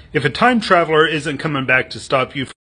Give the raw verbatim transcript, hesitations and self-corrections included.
If a time traveler isn't coming back to stop you